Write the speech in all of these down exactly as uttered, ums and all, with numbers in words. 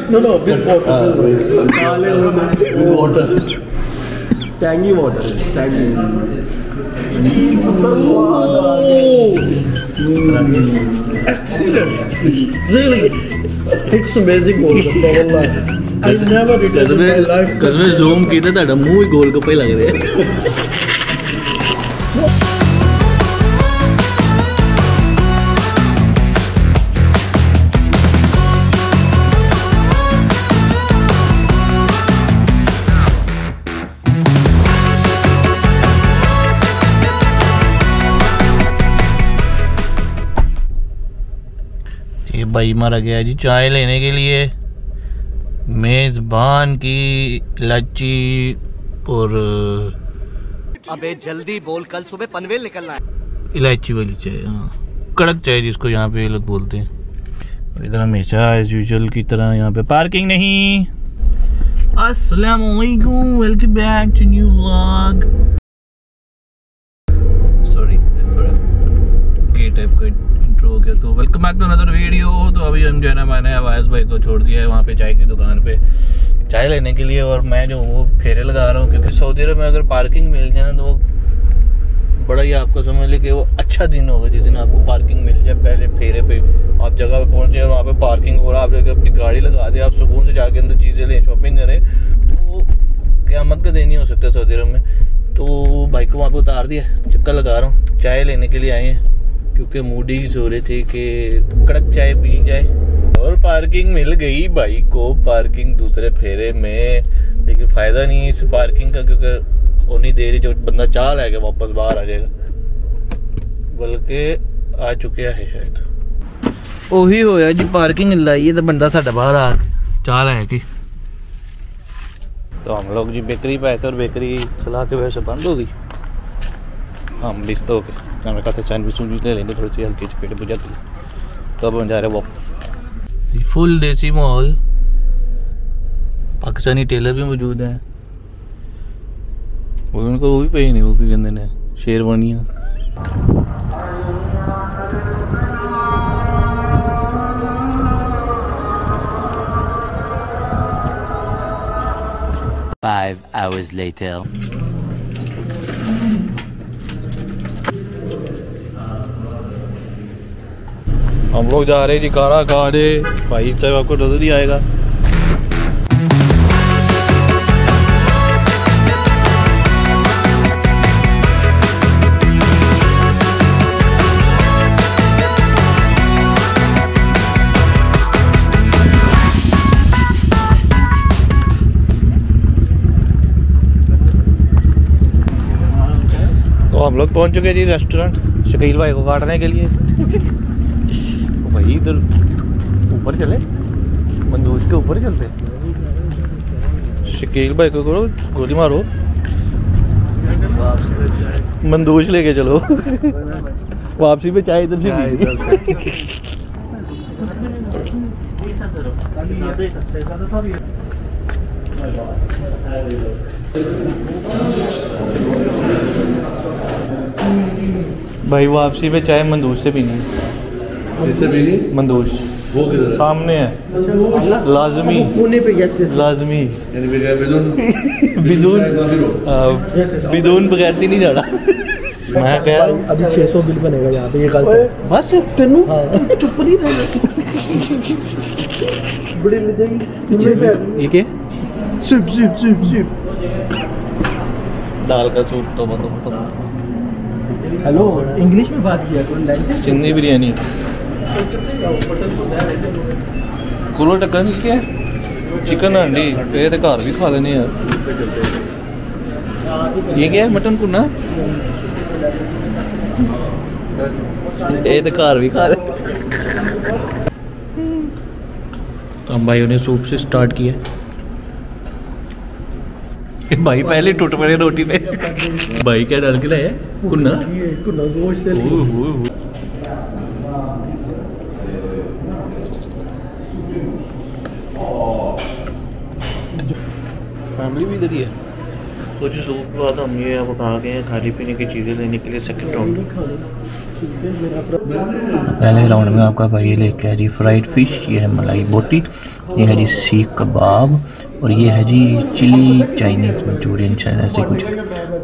No, no, with water. With water. Tangy water. Tangy. Excellent. Really, it's amazing water. I never did it in my life. Kasmein zoom किया था मुँह ही गोलगप्पे लग रहे हैं। ये भाई मारा गया जी चाय लेने के लिए। मेजबान की इलायची और अबे जल्दी बोल, कल सुबह पनवेल निकलना है। इलायची वाली चाय, हाँ कड़क चाय जिसको यहाँ पे लोग बोलते हैं। इधर हमेशा एज यूजुअल की तरह यहाँ पे पार्किंग नहीं। अस्सलाम वालेकुम, welcome back to new vlog. Sorry थोड़ा गे टाइप का इंट्रो हो गया। तो welcome back to another video. तो अभी हम जो है ना मैंने आवाज़ भाई को छोड़ दिया है वहाँ पे चाय की दुकान पे चाय लेने के लिए, और मैं जो वो फेरे लगा रहा हूँ क्योंकि सऊदी अरब में अगर पार्किंग मिल जाए ना तो वो बड़ा ही आपको समझ ले कि वो अच्छा दिन होगा जिस दिन आपको पार्किंग मिल जाए। पहले फेरे पे आप जगह पे पहुँचे, वहाँ पे पार्किंग हो रहा, आप जगह अपनी गाड़ी लगा दे, आप सुकून से जाके अंदर चीज़ें लें, शॉपिंग करें, तो क़यामत का दिन ही हो सकता है सऊदी अरब में। तो बाइक को वहाँ पे उतार दिया, चक्कर लगा रहा हूँ, चाय लेने के लिए आए हैं क्योंकि मूडीज हो रहे थे कि कड़क चाय पी जाए। और पार्किंग मिल गई भाई को, पार्किंग दूसरे फेरे में, लेकिन फ़ायदा नहीं इस पार्किंग का क्योंकि उन्हीं देर ही जो बंदा चाह लेके वापस बाहर आ जाएगा, बल्कि आ चुके हैं शायद। ਉਹੀ ਹੋਇਆ जी पार्किंग लाइए तो बंदा साढ़ा बाहर आ चाह लैके। तो हम लोग जी बेकरी पे आए थे और बेकरी चला के वैसे बंद हो गई। हम लिस्ट हो गए, हमें कहा सैंडविच सैंडविच ले लेंगे थोड़ी सी हल्की सी पेट बुझा के, तो अब हम जा रहे हैं वापस। फुल देसी माहौल, पाकिस्तानी टेलर भी मौजूद हैं, वो उनको वो भी पे नहीं, वो भी कहते हैं शेरवानियाँ। Five hours later. हम लोग जा रहे हैं जी खाना खाने, भाई चाहे आपको नजर नहीं आएगा। तो हम लोग पहुंच चुके जी रेस्टोरेंट शकील भाई को काटने के लिए। भाई इधर ऊपर चले, मंदूज के ऊपर चलते, शकील भाई को करो गोली मारो, मंदूज लेके चलो, वापसी पे चाय इधर से भाई वापसी पे चाय मंदूज से पीनी, जिससे भी मंदूज वो किधर सामने है, लाजमी कोने पे। यस यस लाजमी, यानी बगैर बिदून बिदून बिदून बगैर नहीं जाना। मैं कह रहा हूँ अभी छह सौ बिल बनेगा यहाँ पे, ये गलत है बस तेनू चुप नहीं रहना। बड़ी ले जाएगी ये क्या सूप सूप सूप सूप दाल का सूप। तो बताओ हेलो इंग्लिश में बात किया करो, लैंग्वेज सिंधी बिरयानी कुलो टक्कर क्या चिकन हांडी, ये तो घर भी खा लेने यार। ये क्या है मटन कुना, ये तो घर भी खा ले। तो हम भाइयों ने सूप से स्टार्ट किया। भाई पहले टूट पड़े रोटी पे। भाई क्या डाल के लाया कुन्ना, कुन्ना गोश्त। फैमिली भी इधर ही है। कुछ सूप के बाद हम ये अब आ गए हैं खाने पीने की चीज़ें लेने के लिए सेकंड राउंड। पहले राउंड में आपका भाई ये लेके है जी फ्राइड फिश, ये है मलाई बोटी, ये है जी सीख कबाब और ये है जी चिली चाइनीज मंचूरियन शायद ऐसे कुछ है।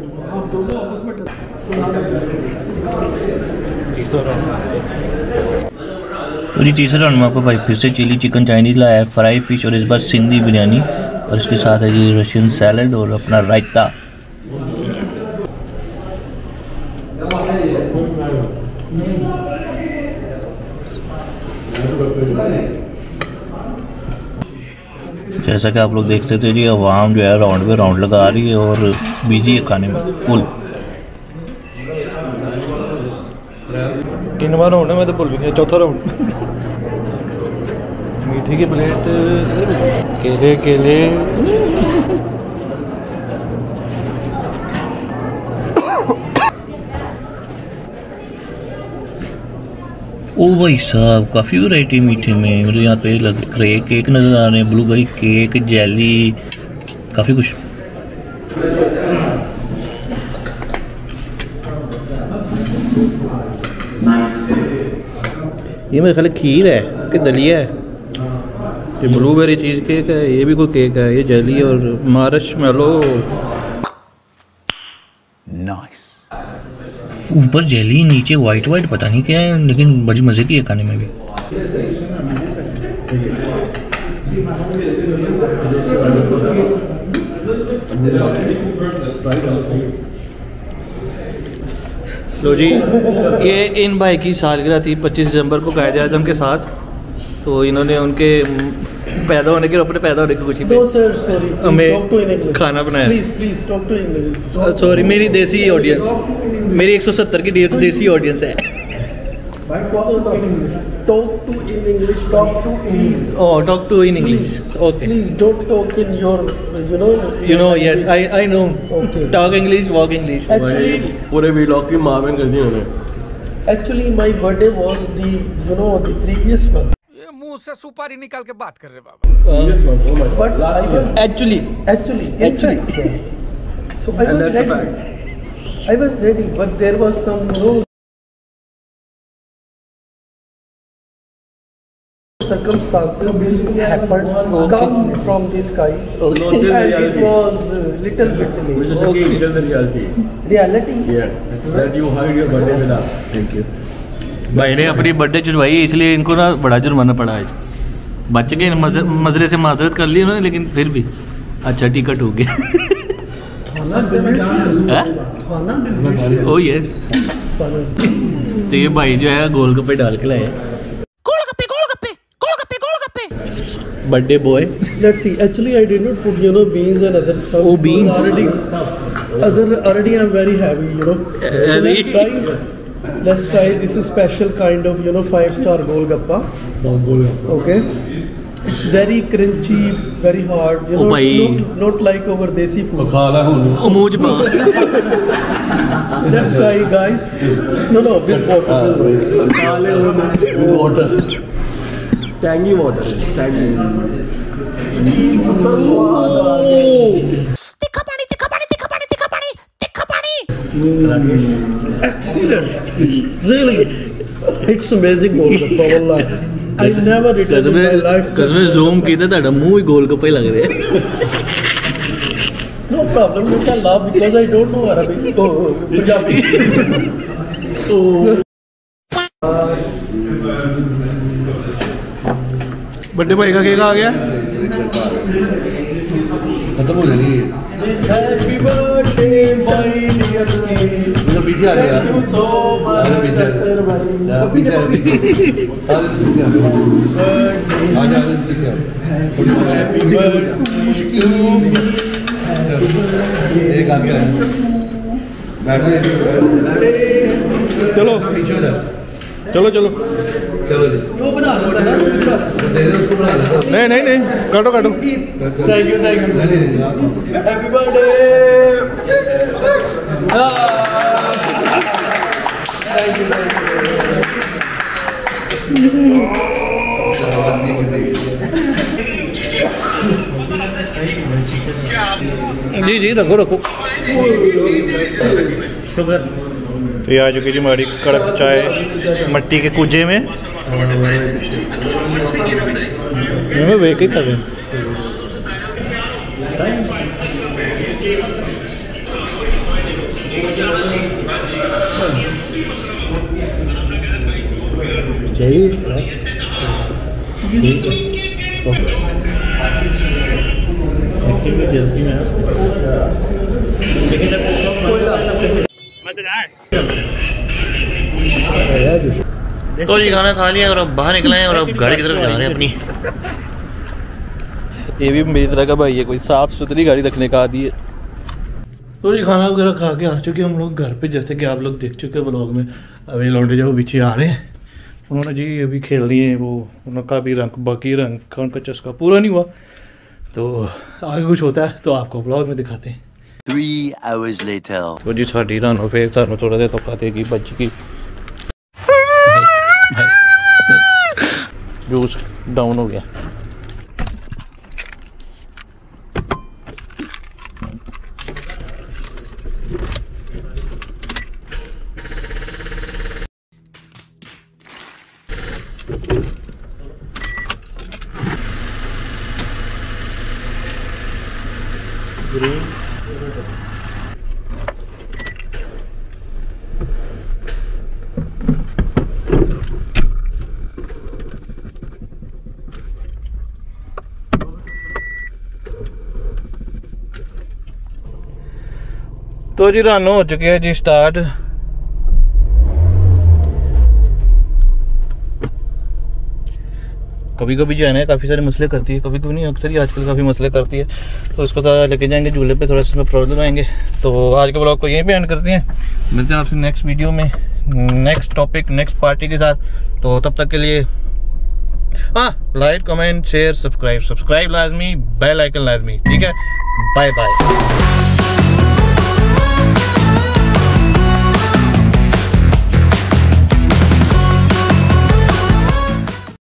तो जी तीसरे राउंड में आपको भाई फिर से चिली चिकन चाइनीज लाया है, फ्राई फिश और इस बार सिंधी बिरयानी और इसके साथ है जी रशियन सैलड और अपना रायता। जैसा कि आप लोग देख सकते हैं जी आवाम जो है राउंड पे राउंड लगा रही है और बिजी है खाने में फुल। तीन बार राउंड है, मैं तो भूल भी गया चौथा राउंड। मीठी की प्लेट, केले केले ओ भाई साहब काफ़ी वैरायटी मीठे में, मुझे यहाँ पे लग रहे केक नज़र आ रहे हैं, ब्लूबेरी केक, जेली, काफ़ी कुछ। ये मेरे ख्याल खीर है कि दलिया है, ये ब्लूबेरी चीज़ केक है, ये भी कोई केक है, ये जेली और मार्शमेलो। नाइस। ऊपर जेली नीचे वाइट वाइट पता नहीं क्या है, लेकिन बड़ी मज़े की है खाने में भी। लो जी, ये इन भाई की सालगिरह थी पच्चीस दिसंबर को कायदे आज़म के साथ, तो इन्होंने उनके पैदा होने के अपने पैदा होने की खुशी पे हमें खाना बनाया। सॉरी मेरी देसी ऑडियंस, मेरी एक सौ सत्तर की देसी ऑडियंस है। Talk to in English. Talk to please. Oh, talk to in English. Okay. Please don't talk in your, you know. You know, yes, I I know. Okay. Talk English, walk English. Actually, पूरे vlog की मावें कर दी उन्होंने। Actually, my birthday was the, you know, the previous month. ये मुंह से सुपारी निकाल के बात कर रहे बाबा। But I was Actually, actually, in Actually. fact, so I And was that's a ready. I was ready, but there was some, you know, circumstances happened come from the sky, Not the and it reality. was a little bit Which is delayed. again tell the reality. Reality. Yeah. That you hide your birthday with us. Thank you. भाई ने अपनी birthday चुरवाई इसलिए इनको ना बड़ा जुर्माना पड़ा आज। बच गए, मजरे से माजरत कर ली उन्होंने, लेकिन फिर भी अच्छा टिकट हो गया। खाना delicious. खाना delicious. ओ यस। तो ये भाई जो है गोलगप्पे डाल के लाए, birthday boy. Let's see. Actually, I did not put, you know, beans and other stuff. Oh, beans. Already, other already I'm very heavy, you know. So Heavy? let's try. Let's try. This is special kind of, you know, five star golgappa. Okay. It's very crunchy, very hard. You Oh, know, bhai. it's not, not like our desi food. खा ला हूँ। ओ मुंह च पा। Let's try, guys. No, no, with water. खा ले with water. Tangy water. Tangy. तिखा पानी तिखा पानी तिखा पानी तिखा पानी तिखा पानी। Excellent. Really, it's amazing golgappa. Wallah. I never eaten in my life. कसम ज़ूम किया था मुंह ही गोलगप्पे लग रहे हैं। No problem. You can laugh because I don't know Arabic. Oh, Punjabi. Birthday भाई का केक आ गया। खत्म हो जाएगी। Happy birthday, my dear kid. इधर पीछे आ गया। Thank you so much. आगे पीछे आ Dr. Bhai. जा, पीछे आ, पीछे। आगे पीछे आ। Birthday. आगे आगे पीछे आ। Happy birthday to me. एक आगे आया। बैठ गए। चलो पीछे हो जा। चलो चलो चलो जी। वो बना लो ना। दे दे उसको बना लो। नहीं नहीं नहीं काटो काटो। Thank you, thank you. नहीं नहीं आप- Happy birthday. Ah. Thank you, thank जी जी रखो रखो। शुगर ये आ चुकी जी हमारी कड़क चाय मट्टी के कुजे में। वे के कर रहे हैं जर्सी में तो जी खाना खा लिया और अब बाहर निकले हैं और अब गाड़ी की तरफ जा रहे हैं अपनी। ये भी मेरी तरह का भाई है, कोई साफ सुथरी गाड़ी रखने का आदी है। तो जी खाना वगैरह खा के आ चुके हम लोग घर पे, जैसे कि आप लोग देख चुके हैं ब्लॉग में। अभी लौंडे जो पीछे आ रहे हैं, उन्होंने जी अभी खेल लिए हैं, वो उनका भी रंग बाकी रंग का उनका चस्का पूरा नहीं हुआ, तो आगे कुछ होता है तो आपको ब्लॉग में दिखाते हैं। Three hours later. तो जी साड़ी रानो फिर सानू थोड़ा देर तो देगी बच्ची की जूस डाउन हो गया। तो जी रानो हो चुके हैं जी स्टार्ट। कभी कभी जो है ना काफ़ी सारे मसले करती है, कभी कभी नहीं, अक्सर ही आजकल काफ़ी मसले करती है, तो उसको तो लेके जाएंगे झूले पे, थोड़ा सा प्रॉब्लम आएंगे। तो आज के ब्लॉग को यहीं पे एंड करते हैं, मिलते हैं आपसे नेक्स्ट वीडियो में नेक्स्ट टॉपिक नेक्स्ट पार्टी के साथ। तो तब तक के लिए हाँ, like comment share subscribe subscribe लाजमी, बेल आइकन लाजमी, ठीक है। Bye bye.